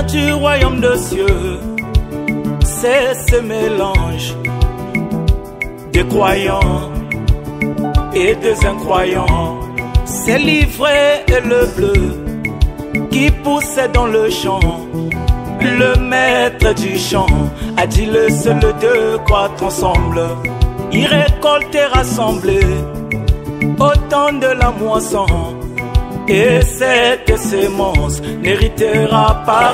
du royaume de cieux, c'est ce mélange des croyants et des incroyants. C'est l'ivraie et le bleu qui poussaient dans le champ. Le maître du champ a dit le seul de croître ensemble. Il récolte et rassembler autant de la moisson. Et cette sémence n'héritera pas